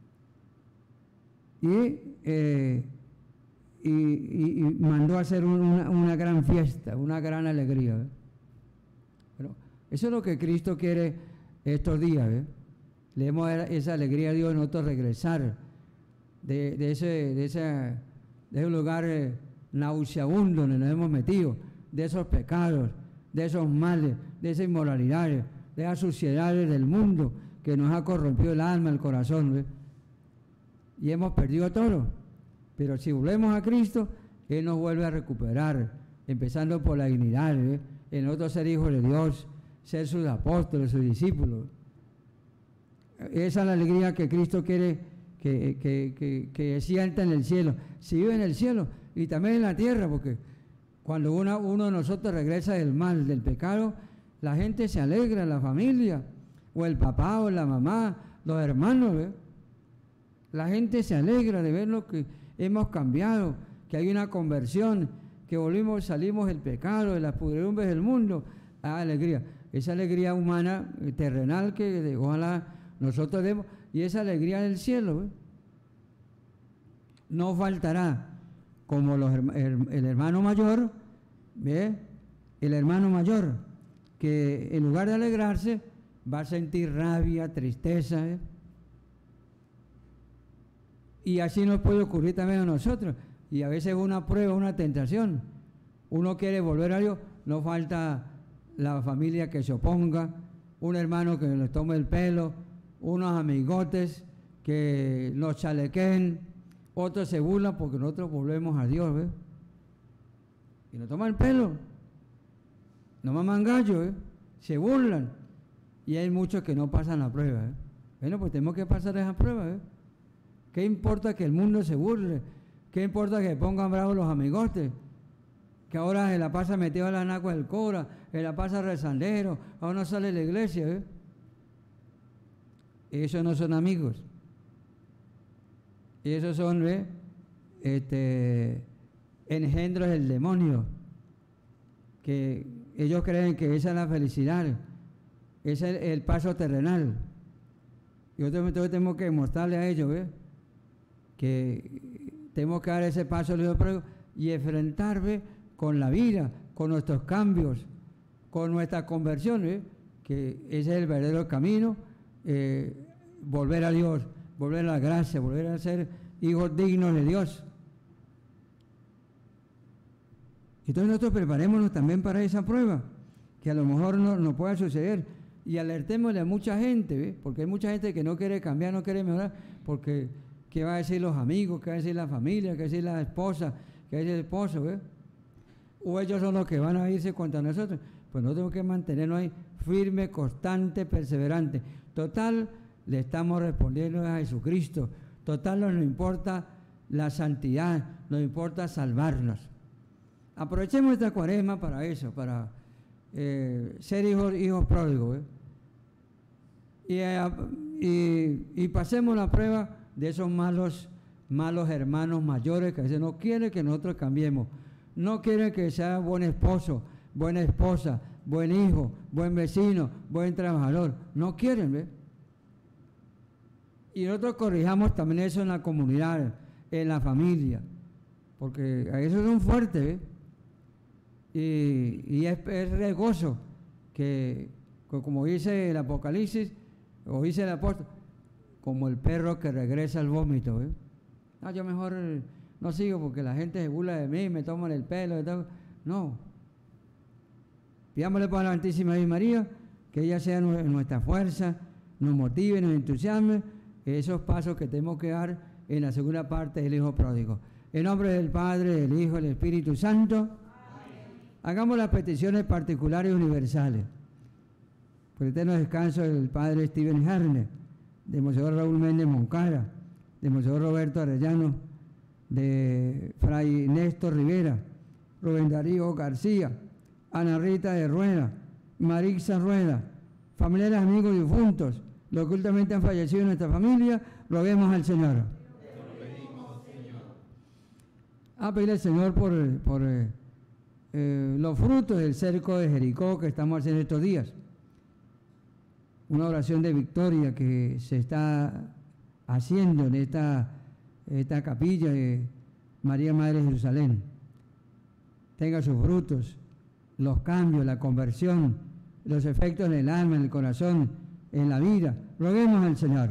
Y, eh, y, y- y mandó a hacer un- una, una gran fiesta, una gran alegría. ¿eh? Pero eso es lo que Cristo quiere estos días. ¿eh? Le demos esa alegría a Dios, nosotros regresar de, de, ese, de, ese, de ese lugar eh, nauseabundo donde nos hemos metido, de esos pecados, de esos males, de esas inmoralidades, de esas suciedades del mundo que nos ha corrompido el alma, el corazón. ¿ves? Y hemos perdido todo. Pero si volvemos a Cristo, Él nos vuelve a recuperar, empezando por la dignidad, ¿ves? en nosotros ser hijos de Dios, ser sus apóstoles, sus discípulos. Esa es la alegría que Cristo quiere que, que, que, que sienta en el cielo. Si vive en el cielo y también en la tierra, porque cuando una, uno de nosotros regresa del mal, del pecado, la gente se alegra, la familia, o el papá o la mamá, los hermanos. ¿ves? La gente se alegra de ver lo que hemos cambiado, que hay una conversión, que volvimos, salimos del pecado, de las pudredumbres del mundo. Ah, alegría. Esa alegría humana, terrenal, que ojalá nosotros demos, y esa alegría del cielo. ¿ves? No faltará. Como los, el hermano mayor, ¿ve? El hermano mayor, que en lugar de alegrarse, va a sentir rabia, tristeza. ¿eh? Y así nos puede ocurrir también a nosotros. Y a veces una prueba, una tentación. Uno quiere volver a Dios, no falta la familia que se oponga, un hermano que nos tome el pelo, unos amigotes que nos chalequen. Otros se burlan porque nosotros volvemos a Dios, ¿ves? Y nos toman el pelo, nos maman gallo, ¿eh? Se burlan. Y hay muchos que no pasan la prueba, ¿eh? Bueno, pues tenemos que pasar esa prueba, ¿eh? ¿Qué importa que el mundo se burle? ¿Qué importa que pongan bravos los amigotes? Que ahora se la pasa metido a la nacua del cobra, se la pasa rezandero, ahora no sale de la iglesia, ¿eh? Esos no son amigos. Y esos son ¿ve? Este, engendros del demonio, que ellos creen que esa es la felicidad, ese es el, el paso terrenal. Y nosotros tenemos que mostrarle a ellos ¿ve? que tenemos que dar ese paso y enfrentar ¿ve? con la vida, con nuestros cambios, con nuestra conversión, ¿ve? que ese es el verdadero camino, eh, volver a Dios, volver a la gracia, volver a ser hijos dignos de Dios. Entonces nosotros preparémonos también para esa prueba, que a lo mejor no, no pueda suceder, y alertémosle a mucha gente, ¿ve? Porque hay mucha gente que no quiere cambiar, no quiere mejorar, porque ¿qué va a decir los amigos? ¿Qué va a decir la familia? ¿Qué va a decir la esposa? ¿Qué va a decir el esposo? ¿ve? O ellos son los que van a irse contra nosotros. Pues nosotros tenemos que mantenernos ahí firme, constante, perseverante. Total, le estamos respondiendo a Jesucristo. Total, no nos importa la santidad, nos importa salvarnos. Aprovechemos esta cuaresma para eso, para eh, ser hijos, hijos pródigos. ¿eh? Y, eh, y, y pasemos la prueba de esos malos, malos hermanos mayores que a veces no quieren que nosotros cambiemos. No quieren que sea buen esposo, buena esposa, buen hijo, buen vecino, buen trabajador. No quieren, ¿ves? Y nosotros corrijamos también eso en la comunidad, en la familia, porque a esos son fuertes, ¿ves? Y, y es, es regozo que, que, como dice el Apocalipsis, o dice el apóstol, como el perro que regresa al vómito, ¿ves? No, yo mejor no sigo porque la gente se burla de mí, me toman el pelo, y tal. No. Pidámosle para la Santísima Virgen María que ella sea nuestra fuerza, nos motive, nos entusiasme esos pasos que tenemos que dar en la segunda parte del Hijo Pródigo. En nombre del Padre, del Hijo y del Espíritu Santo, amén. Hagamos las peticiones particulares y universales. Por el eterno descanso del Padre Stephen Herne, de Monseñor Raúl Méndez Moncara, de Monseñor Roberto Arellano, de Fray Néstor Rivera, Rubén Darío García, Ana Rita de Rueda, Marixa Rueda, familiares, amigos difuntos, los que últimamente han fallecido en nuestra familia, roguemos al Señor. A pedirle al Señor por, por eh, eh, los frutos del cerco de Jericó que estamos haciendo estos días. Una oración de victoria que se está haciendo en esta, esta capilla de María Madre de Jerusalén. Tenga sus frutos, los cambios, la conversión, los efectos en el alma, en el corazón, en la vida. Roguemos al Señor.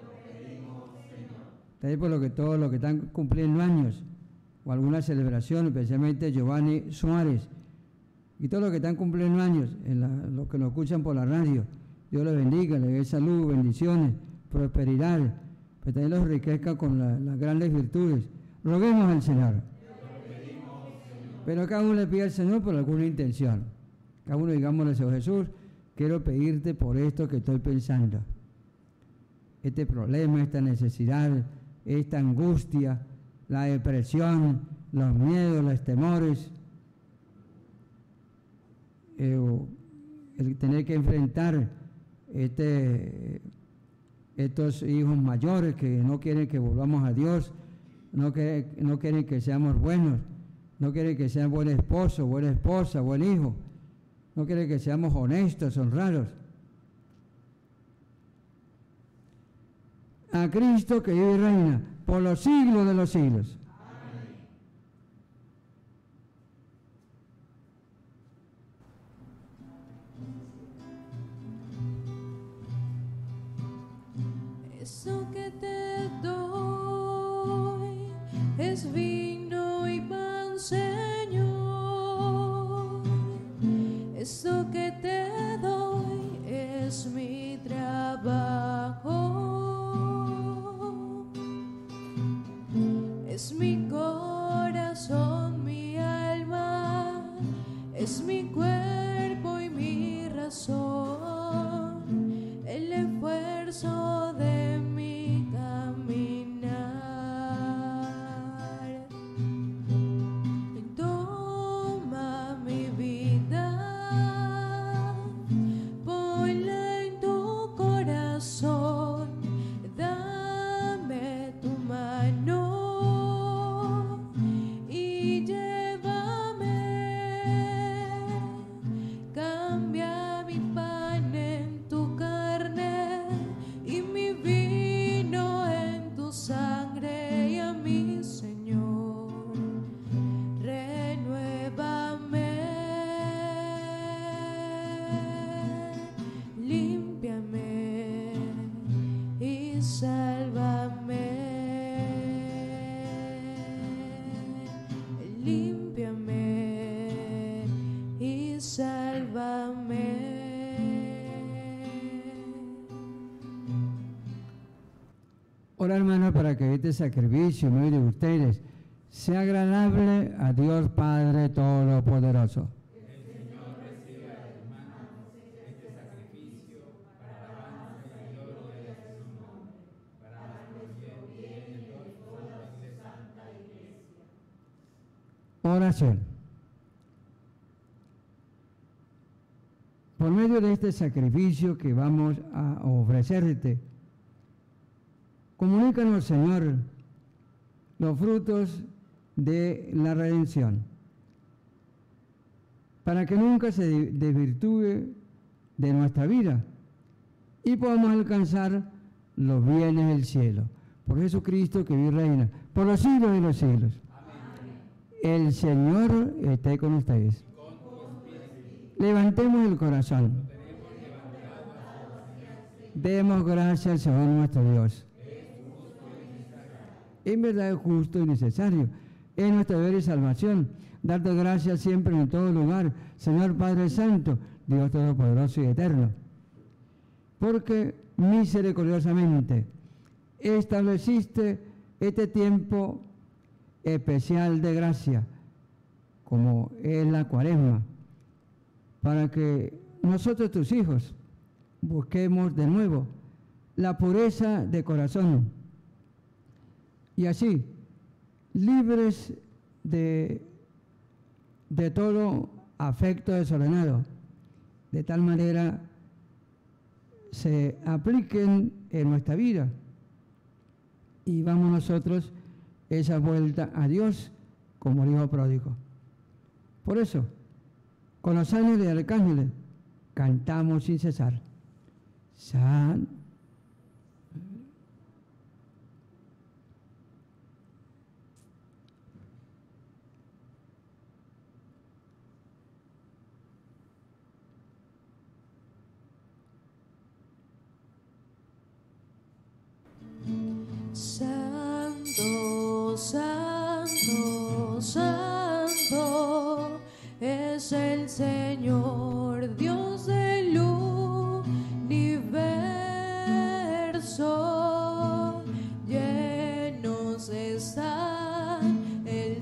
También por lo que todos los que están cumpliendo años o alguna celebración, especialmente Giovanni Suárez y todos los que están cumpliendo años, en la, los que nos escuchan por la radio. Dios les bendiga, les dé salud, bendiciones, prosperidad, pero también los enriquezca con la, las grandes virtudes. Roguemos al Señor. Pero cada uno le pide al Señor por alguna intención. Cada uno digámosle, Señor Jesús, quiero pedirte por esto que estoy pensando. Este problema, esta necesidad, esta angustia, la depresión, los miedos, los temores, eh, el tener que enfrentar este, estos hijos mayores que no quieren que volvamos a Dios, no, que, no quieren que seamos buenos, no quieren que sean buen esposo, buena esposa, buen hijo, no quieren que seamos honestos, honrados. A Cristo que vive y reina por los siglos de los siglos. Eso que te doy es vino y pan, Señor. Eso que te doy es mi trabajo. Es mi corazón, mi alma, es mi cuerpo y mi razón, el esfuerzo de mi caminar. Toma mi vida, ponla en tu corazón, dame tu mano. Ora, hermanos, para que este sacrificio en medio de ustedes sea agradable a Dios Padre Todopoderoso. El Señor reciba de tus manos este sacrificio para alabanza y gloria de su nombre, para nuestro bien y por toda su santa iglesia. Oración. Por medio de este sacrificio que vamos a ofrecerte, comunícanos, Señor, los frutos de la redención, para que nunca se desvirtúe de nuestra vida y podamos alcanzar los bienes del cielo. Por Jesucristo que vive y reina por los siglos de los siglos. Amén. El Señor esté con ustedes. Levantemos el corazón. Demos gracias al Señor nuestro Dios. En verdad es justo y necesario. Es nuestro deber y salvación. Darte gracias siempre en todo lugar, Señor Padre Santo, Dios Todopoderoso y Eterno. Porque misericordiosamente estableciste este tiempo especial de gracia, como es la Cuaresma, para que nosotros, tus hijos, busquemos de nuevo la pureza de corazón. Y así, libres de, de todo afecto desordenado, de tal manera se apliquen en nuestra vida y vamos nosotros esa vuelta a Dios como el hijo pródigo. Por eso, con los ángeles y arcángeles cantamos sin cesar. San Santo, santo, santo es el Señor, Dios del universo. Llenos están el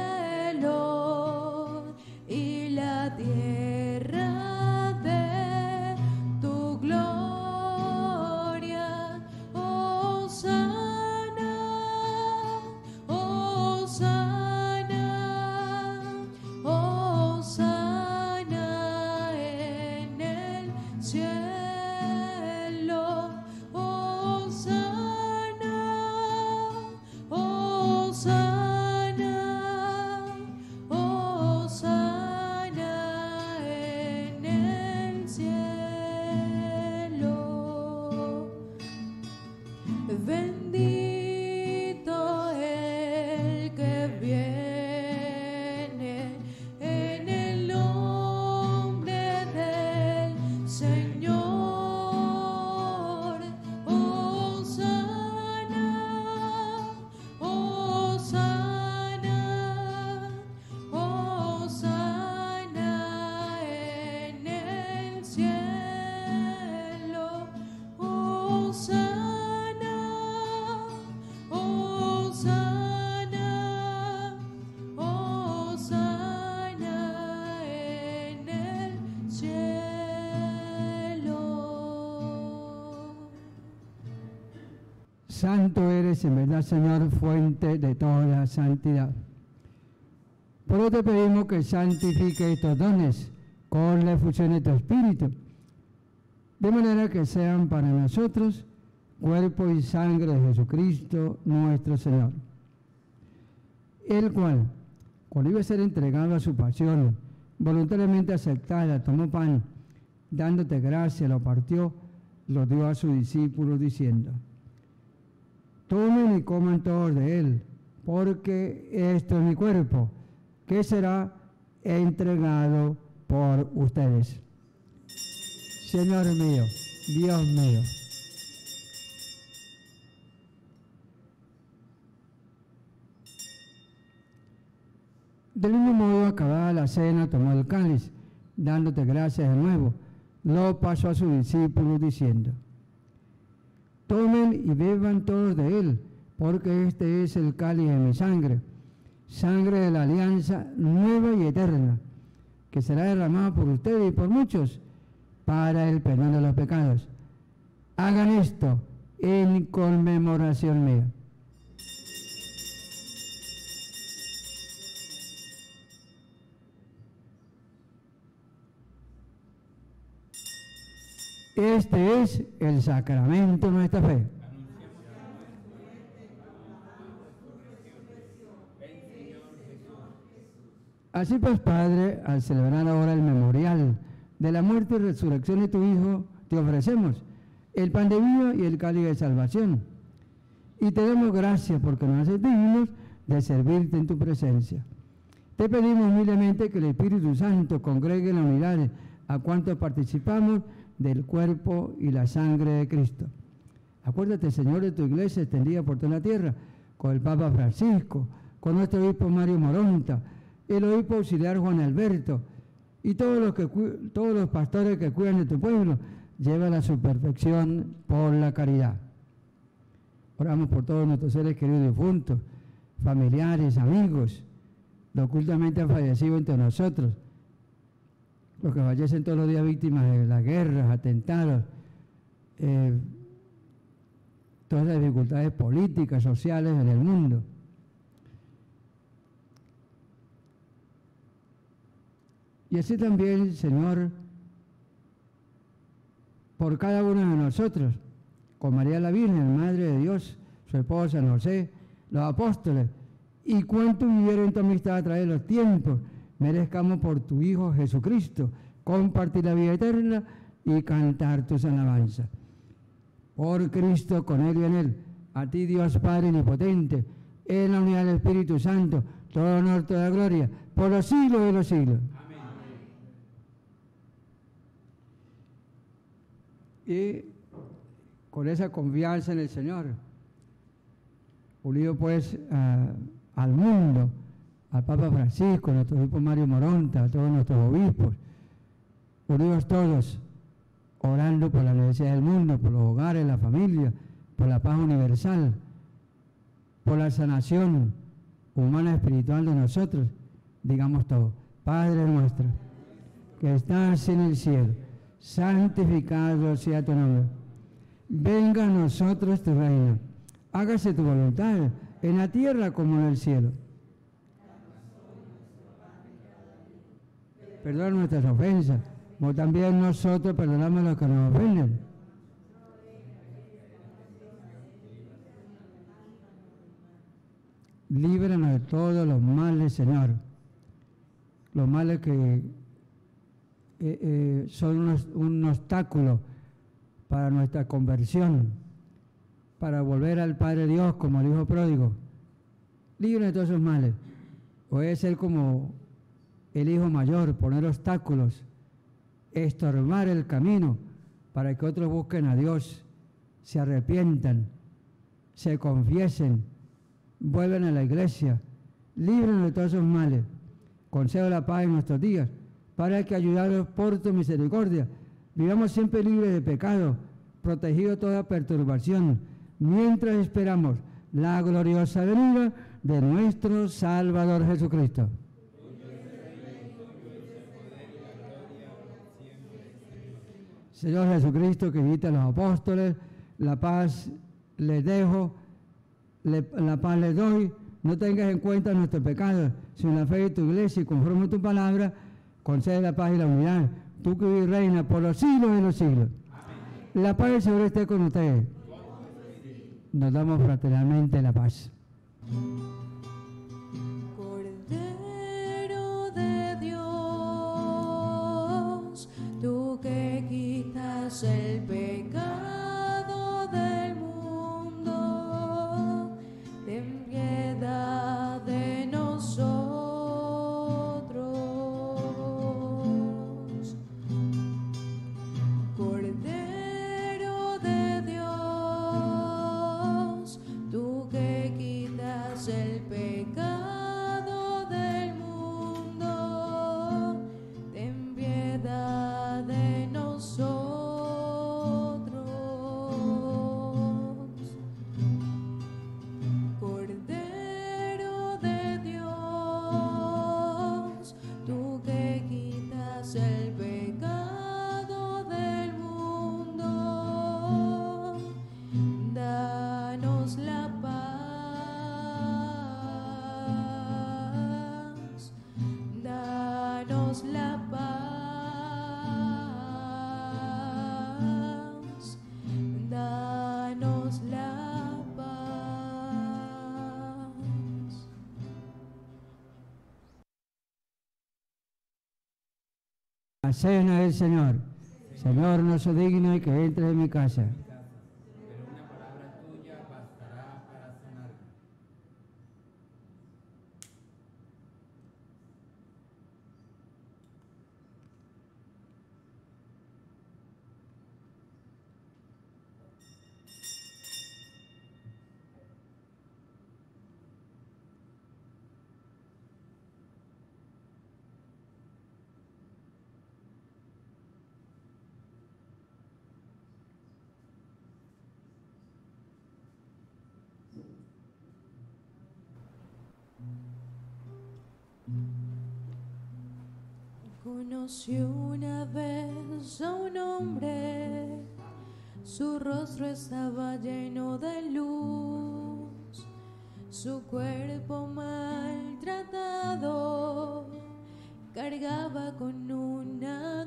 cielo y la tierra de tu gloria, oh sana, oh sana, oh sana en el cielo, oh sana, oh sana, oh sana en el cielo. Bendito el que viene en el nombre del Señor. Oh sana, oh sana, oh sana en el cielo. Oh sana, oh sana, oh sana en el cielo. Santo eres en verdad, Señor, fuente de toda santidad. Por eso te pedimos que santifique estos dones con la efusión de tu Espíritu, de manera que sean para nosotros cuerpo y sangre de Jesucristo nuestro Señor, el cual, cuando iba a ser entregado a su pasión, voluntariamente aceptada, tomó pan, dándote gracia, lo partió, lo dio a sus discípulos, diciendo: tomen y coman todos de él, porque esto es mi cuerpo, que será entregado por ustedes. Señor mío, Dios mío. Del mismo modo, acabada la cena, tomó el cáliz, dándote gracias de nuevo, lo pasó a sus discípulos, diciendo: tomen y beban todos de él, porque este es el cáliz de mi sangre, sangre de la alianza nueva y eterna, que será derramada por ustedes y por muchos para el perdón de los pecados. Hagan esto en conmemoración mía. Este es el sacramento de nuestra fe. Así pues, Padre, al celebrar ahora el memorial de la muerte y resurrección de tu Hijo, te ofrecemos el pan de vida y el cáliz de salvación. Y te damos gracias porque nos haces dignos de servirte en tu presencia. Te pedimos humildemente que el Espíritu Santo congregue en la unidad a cuantos participamos del cuerpo y la sangre de Cristo. Acuérdate, Señor, de tu iglesia extendida por toda la tierra, con el Papa Francisco, con nuestro obispo Mario Moronta, el obispo auxiliar Juan Alberto, y todos los, que, todos los pastores que cuidan de tu pueblo, llévala a su perfección por la caridad. Oramos por todos nuestros seres queridos difuntos, familiares, amigos, los ocultamente han fallecido entre nosotros, los que fallecen todos los días víctimas de las guerras, atentados, eh, todas las dificultades políticas, sociales en el mundo. Y así también, Señor, por cada uno de nosotros, con María la Virgen, Madre de Dios, su esposa, San José, los apóstoles, y cuánto vivieron en tu amistad a través de los tiempos, merezcamos por tu Hijo Jesucristo compartir la vida eterna y cantar tus alabanzas. Por Cristo, con Él y en Él, a ti Dios Padre Omnipotente, en la unidad del Espíritu Santo, todo honor, toda gloria, por los siglos de los siglos. Y con esa confianza en el Señor, unido pues a, al mundo, al Papa Francisco, a nuestro obispo Mario Moronta, a todos nuestros obispos, unidos todos, orando por la necesidad del mundo, por los hogares, la familia, por la paz universal, por la sanación humana y espiritual de nosotros, digamos todo: Padre nuestro, que estás en el cielo, santificado sea tu nombre. Venga a nosotros tu reino. Hágase tu voluntad, en la tierra como en el cielo. Perdona nuestras ofensas, como también nosotros perdonamos a los que nos ofenden. Líbranos de todos los males, Señor. Los males que eh, eh, son unos, un obstáculo para nuestra conversión, para volver al Padre Dios como el Hijo pródigo. Líbranos de todos esos males. Puede ser como el hijo mayor, poner obstáculos, estorbar el camino para que otros busquen a Dios, se arrepientan, se confiesen, vuelvan a la iglesia. Líbranos de todos esos males. Concedo la paz en nuestros días, para que, ayudados por tu misericordia, vivamos siempre libres de pecado, protegidos de toda perturbación, mientras esperamos la gloriosa venida de nuestro Salvador Jesucristo. Señor Jesucristo, que dijiste a los apóstoles: la paz les dejo, le, la paz les doy, no tengas en cuenta nuestros pecados, sino la fe de tu iglesia, y conforme a tu palabra, concede la paz y la unidad. Tú que vives y reinas por los siglos de los siglos. Amén. La paz del Señor esté con ustedes. Nos damos fraternalmente la paz. Cordero de Dios, tú que quitas el pecado del mundo, ten piedad de nosotros. Cordero de Dios, tú que quitas el pecado del mundo, ten piedad de nosotros. Cordero de Dios, tú que quitas el pecado del mundo, danos la paz, danos la paz, danos la paz. La cena del Señor. Señor, no soy digno de que entres en mi casa. Pero una palabra tuya bastará para sanarme. Conocí una vez a un hombre Su rostro estaba lleno de luz, su cuerpo maltratado cargaba con una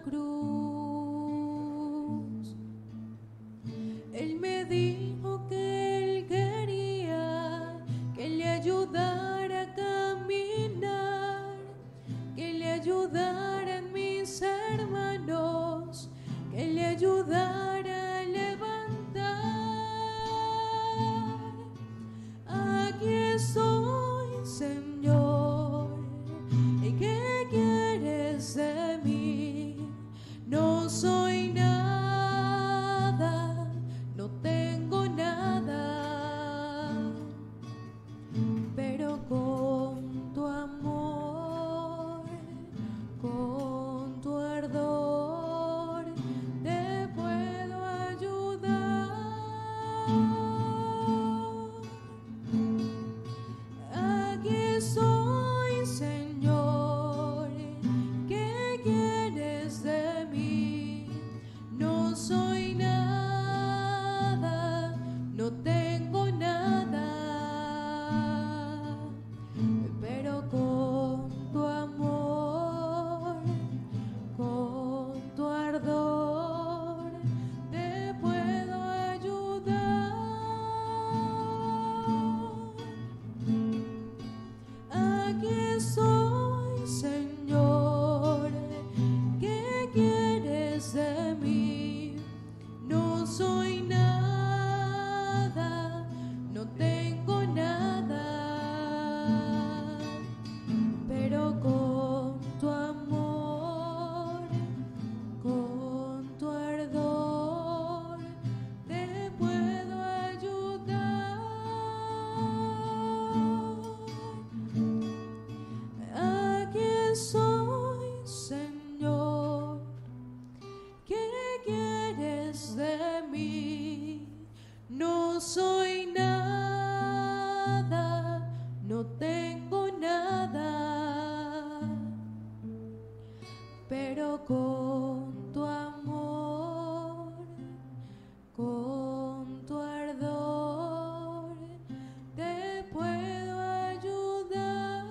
cruz. Él me dijo que él quería que le ayudara a caminar, que le ayudaran mis hermanos, que le ayudara a levantar. Aquí estoy, Señor, ¿y qué quieres de mí? No soy nada, no tengo nada, pero con tu amor, con tu ardor, te puedo ayudar. Aquí estoy, Señor, ¿qué quieres de mí? No soy nada, no tengo nada, pero con tu amor, con tu ardor, te puedo ayudar. Aquí estoy, Señor, ¿qué quieres de mí? No soy nada, no tengo nada, pero con tu amor, con tu ardor, te puedo ayudar. Aquí estoy, Señor, ¿qué quieres de mí? No soy nada, no tengo nada, pero con tu amor, con tu ardor, te puedo ayudar.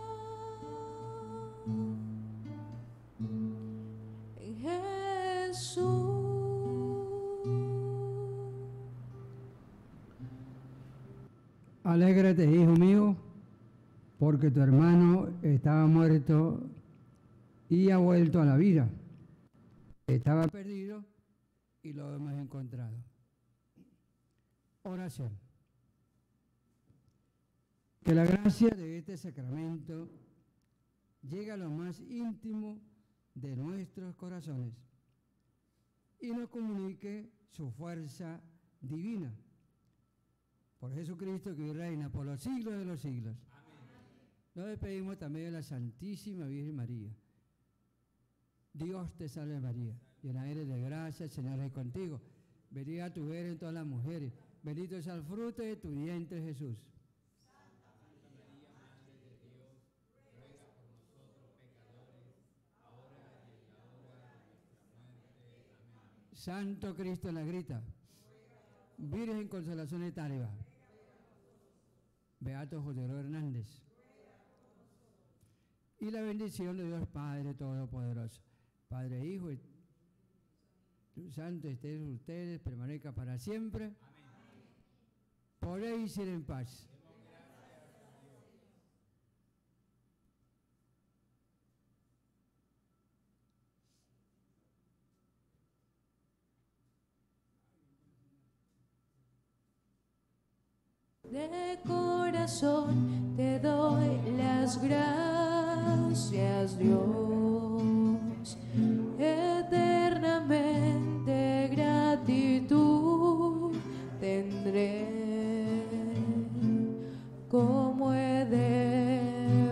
Jesús. Alégrate, hijo mío, porque tu hermano estaba muerto y ha vuelto a la vida. Estaba perdido y lo hemos encontrado. Oración. Que la gracia de este sacramento llegue a lo más íntimo de nuestros corazones y nos comunique su fuerza divina. Por Jesucristo, que reina por los siglos de los siglos. Amén. Nos despedimos también de la Santísima Virgen María. Dios te salve María, llena eres de gracia, el Señor es contigo. Bendita tú eres en todas las mujeres, bendito es el fruto de tu vientre Jesús. Santa María, Madre de Dios, ruega por nosotros pecadores, ahora y en la hora de nuestra muerte. Amén. Santo Cristo la grita, Virgen Consolación Etáriba, Beato José Hernández, y la bendición de Dios Padre Todopoderoso, Padre, Hijo y Santo, esté con ustedes, permanezca para siempre. Amén. Podéis ir en paz. De corazón te doy las gracias, Dios. Eternamente gratitud tendré. ¿Cómo he de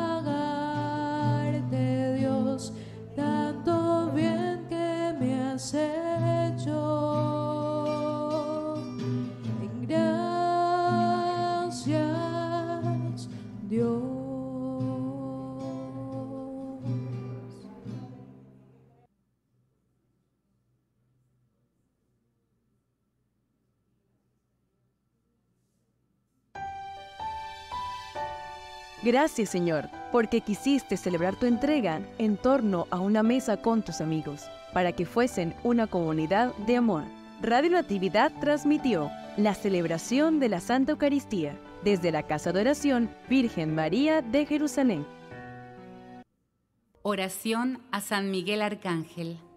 pagarte, Dios, tanto bien que me has hecho? En gracias, Dios. Gracias, Señor, porque quisiste celebrar tu entrega en torno a una mesa con tus amigos, para que fuesen una comunidad de amor. Radio Natividad transmitió la celebración de la Santa Eucaristía desde la Casa de Oración Virgen María de Jerusalén. Oración a San Miguel Arcángel.